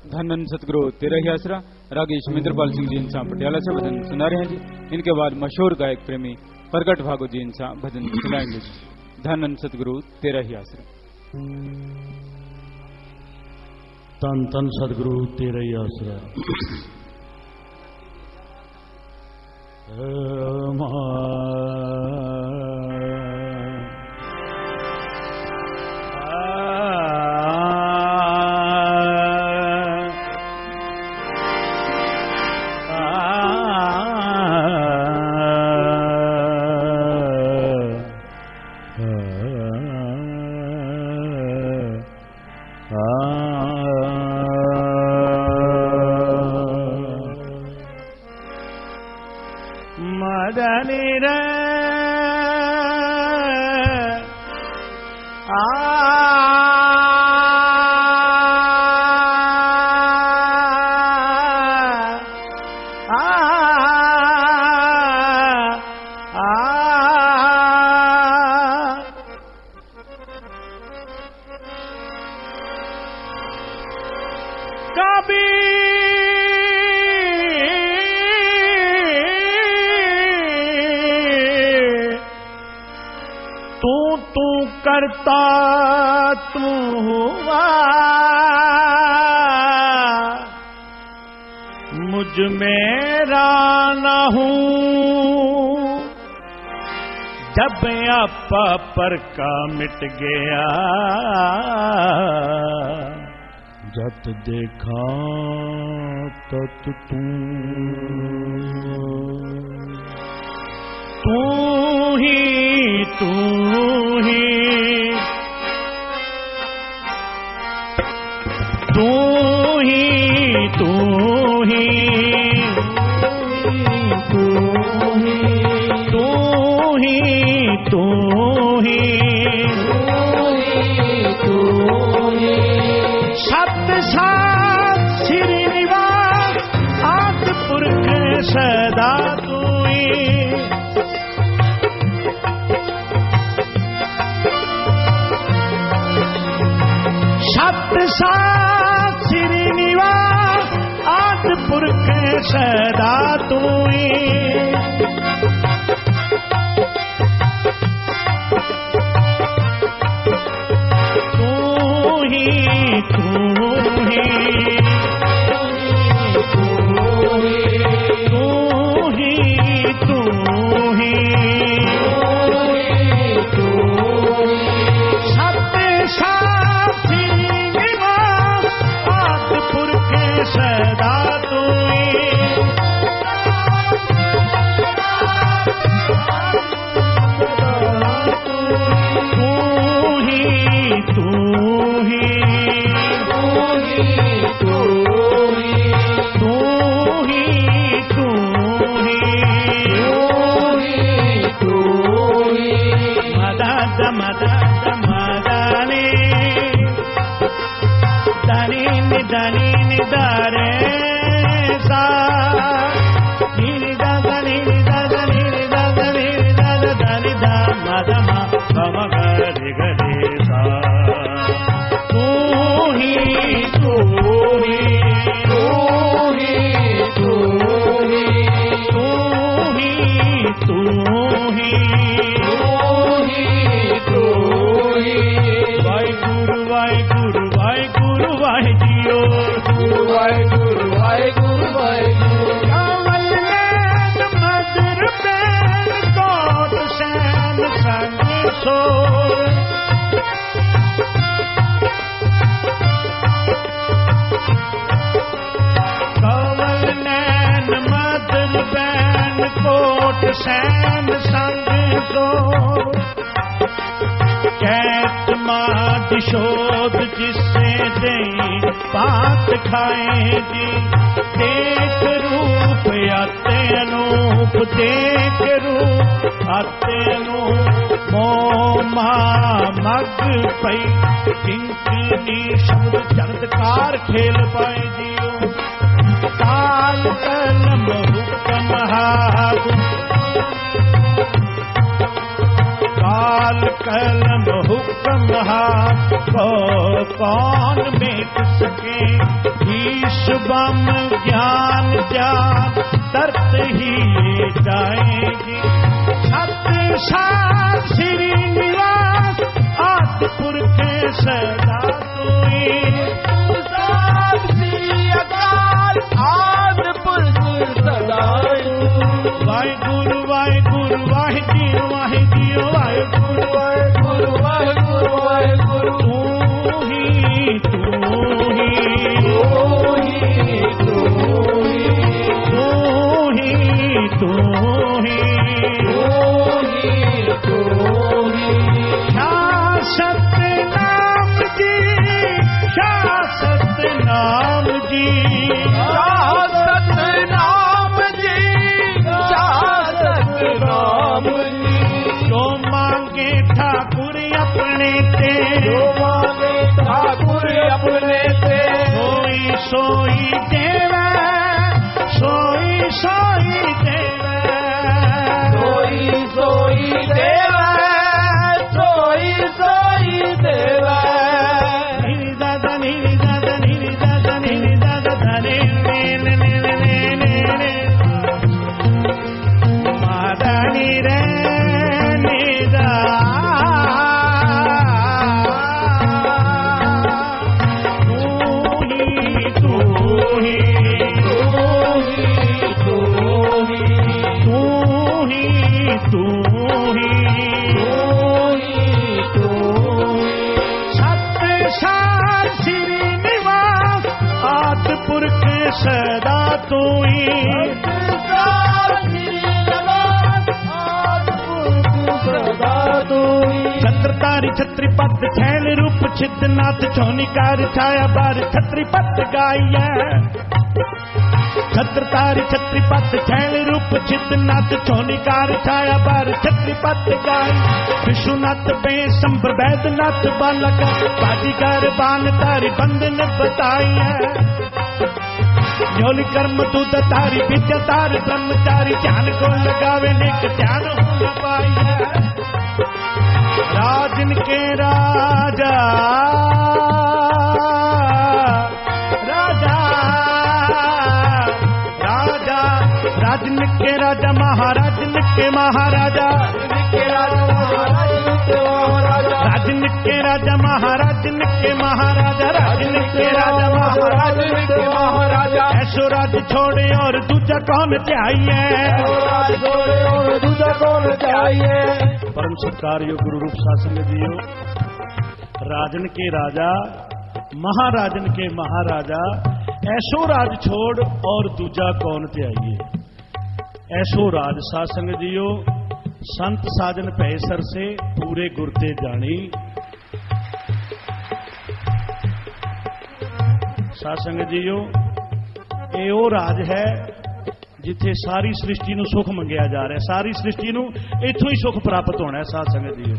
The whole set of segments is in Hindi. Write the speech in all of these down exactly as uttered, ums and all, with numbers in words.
धन सतगुरु तेरा ही आसरा। रागी शमिंद्रपाल सिंह जी इंसान पटियाला से भजन सुना रहे हैं जी। इनके बाद मशहूर गायक प्रेमी प्रगट भागो जी इंसान भजन सुनाएंगे जी। धन सतगुरु तेरा ही आसरा। तन तन सतगुरु तेरा ही आसरा। करता तू हुआ मुझ मेरा न हूँ, जब आपा पर का मिट गया जत देखा तत तू तू ही तू ही तू ही तू ही तू ही तू ही तू ही तू ही सत सात श्रीनिवास आद पुरख सदा तू ही सत सात श्रीनिवास आद पुरख सदा तू ही तू ही तू ही तू ही तू ही तू सत सात सदा तू ही तू ही तू ही तू ही तू ही तू ही तू ही मदद मदद मदनी दनी दनी निदारे सा नी दादा नी दादा नी दादा नी दादा दनी दा मदम गम गरे गरे सा तू ही तू ही तू ही तू ही तू ही तू ही तू ही वाहिगुरु वाहिगुरु वाहिगुरु वाहिजियो वाहिगुरु वाहिगुरु वाहिगुरु कावल नैन मधुर बैन कोट सैन संग सो कावल नैन मधुर बैन कोट सैन संग सो कैत मात शोध जिससे दे पात खाए जी देख रूप आते अनूप देख रूप आते अनूप मोमा मग पई किंकनी शब्द चमत्कार खेल पाए जियो काल कलम हुक्म हाथ काल कलम हुक्म हाथ को कौन मिट सके ही शीश बम ज्ञान ज्ञान तरत ही ले जाएगी। सत्य सार श्री निवास आदि पुरख सदा कोई। आदि पुरख सदा वाहिगुरु वाहिगुरु वाहिजी वाहिजी वाहिगुरु वाहिगुरु वाहिगुरु वाहिगुरु तू ही तू ही तू ही तू ही तू ही तू ही शासत नाम जी शासत नाम जी शासत नाम जी शासत नाम जी। जो मांगे ठाकुर अपने ते जो मांगे ठाकुर अपने ते सोई सोई देवा सोई सोई देवा सोई सोई देवा सोई सोई देवा। नी दादा नी दादा नी दादा नी दादा धने ने ने ने ने ने मादा नी रे नी दा तू ही तू ही तू ही सत्य सार श्री निवास आदि पुरख सदा तू ही। छत्रधारी छत्रीपत छैल रूप छिदनाथ छोनिकार छाया बार छत्रीपत गाया। छत्रधारी छत्रीपत छैल रूप छिदनाथ छोनिकार छाया बार छत्रीपत गाय। विश्वनाथ बेसंबर वैद्यनाथ बालक बाजीगर बान तारी बंधन बताई। न्योली कर्म दूध तारी विद्या तारी ब्रह्मचारी ध्यान को लगावे नेक ध्यान हो पाई। राजन के राजा राजा राजा राजन के राजा महाराजन के महाराजा राजन के राजा महाराजन के महाराजा राजन के राजा महाराजन के महाराजा। ऐसो राज छोड़े और दूजा कौन चाहिए और दूजा कौन चाहिए। परम सत्कार योग गुरु रूप शासन दियो। राजन के राजा महाराजन के महाराजा ऐसो राज छोड़ और दूजा कौन त्याइए। ऐसो राज सासंग जियो संत साजन पै सर से पूरे गुरते जानी। सासंग जियो ਇਹ ਉਹ ਰਾਜ ਹੈ ਜਿੱਥੇ ਸਾਰੀ ਸ੍ਰਿਸ਼ਟੀ ਨੂੰ ਸੁਖ ਮੰਗਿਆ ਜਾ ਰਿਹਾ। ਸਾਰੀ ਸ੍ਰਿਸ਼ਟੀ ਨੂੰ ਇੱਥੋਂ ਹੀ ਸੁਖ ਪ੍ਰਾਪਤ ਹੋਣਾ ਹੈ। ਸਾਧ ਸੰਗਤ ਜੀਓ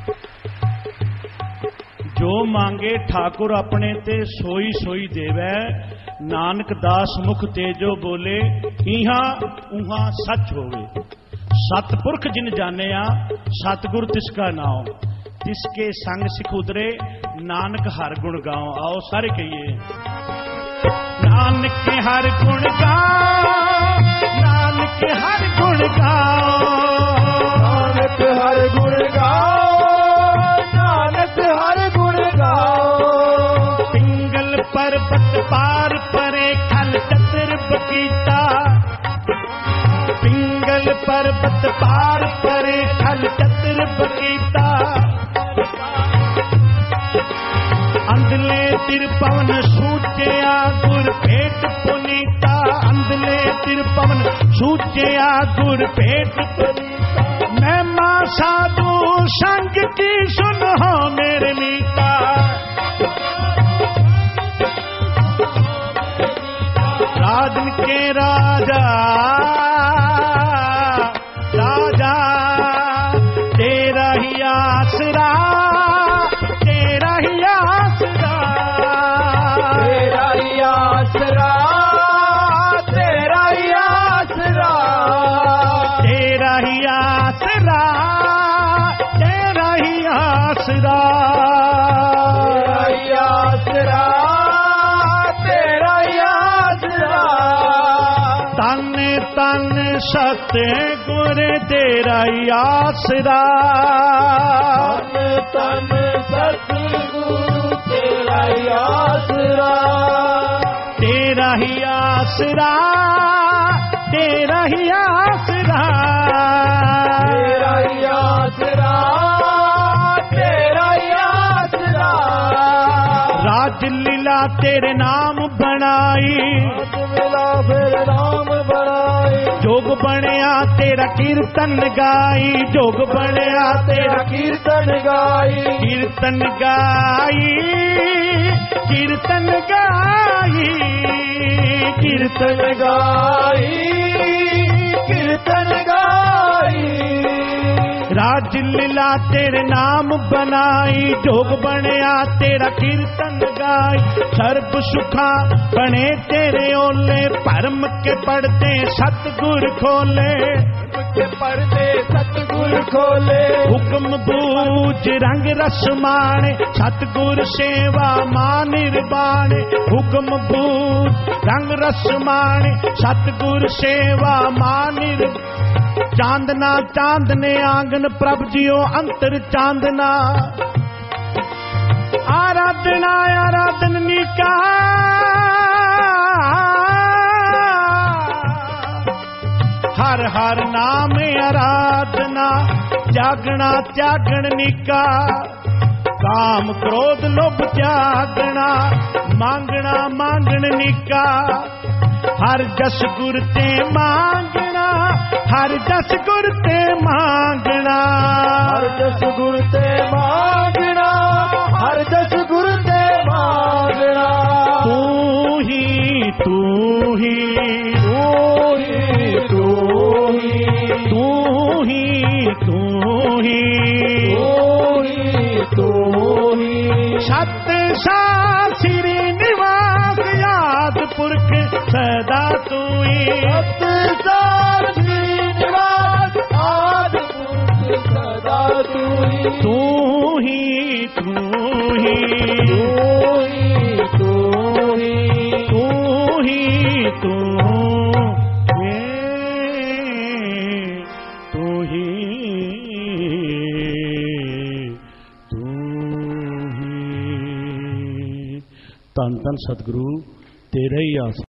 ਜੋ ਮੰਗੇ ਠਾਕੁਰ ਆਪਣੇ ਤੇ ਸੋਈ ਸੋਈ ਦੇਵੈ। ਨਾਨਕ ਦਾਸ ਮੁਖ ਤੇਜੋ ਬੋਲੇ ਇਹਾਂ ਉਹਾਂ ਸੱਚ ਹੋਵੇ। ਸਤਪੁਰਖ ਜਿਨ ਜਾਣਿਆ ਸਤਗੁਰ ਤਿਸਕਾ ਨਾਉ। ਤਿਸਕੇ ਸੰਗ ਸਿਖ ਉਤਰੇ ਨਾਨਕ ਹਰ ਗੁਣ ਗਾਓ। आओ सारे कहिए नानक के हर गुण गाओ नानक के हर गुण गाओ नानक हर गुण गाओ नानक हर गुण गाओ। पिंगल पर्वत पार परे खल चतर बगीचा। पिंगल पर्वत पार परे खल चतर बगीचा। अंधले तिरपवन सूचया गुर भेट पुनीता। अंधले तिरपवन सूचया गुर भेट पुनीता। मैं मां साधु संग की सुन हो मेरे मीता। राजन के राजा राजा तेरा ही आसरा तेरा ही आसरा तेरा ही आसरा तेरा ही आसरा तेरा ही आसरा तेरा ही आसरा तन सतगुर तेरा ही आसरा, तन सतगुरु तेरा ही आसरा, तेरा ही आसरा, तेरा ही आसरा, तेरा ही आसरा, तेरा ही आसरा। राज लीला तेरे नाम बनाई, मिला फिर नाम बनाई, जोग बनया तेरा कीर्तन गाई, जोग बनया तेरा कीर्तन गाई, कीर्तन गाई, कीर्तन गाई, कीर्तन गाई, कीर्तन गाई। राज लीला तेरे नाम बनाई, जोग बनया तेरा कीर्तन गाई, सर्ब सुखा बने तेरे ओले, परम के पढ़ते सतगुर खोले, के पर्दे सतगुर खोले, हुक्म बूझ रंग रस माणे, सतगुर सेवा मां निर्वाणे, हुक्म बूझ रंग रस माणे, सतगुर सेवा मां निर्वाणे। चांदना चांदने आंगन प्रभ जियो अंतर चांदना, आराधना आराधन का, हर हर नाम आराधना, जागना त्यागण निका, काम क्रोध लोभ त्यागना, मांगना मांगण निका, हर जस गुर ते मांगना, हर जस गुर ते मांगना, हर जस गुर ते मांगना, हर जस गुर ते मांगना। तू ही तू ही तू ही तू ही तू ही तू ही तू ही तू ही सत साल श्री निवास याद पुरख सदा तू ही, सत साल श्रीनिवास आदि पुरुष सदा तू ही, तू ही तू ही तू ही तू ही तू ही तू हे, तू ही तू ही। धन धन सतगुरु तेरा ही आस।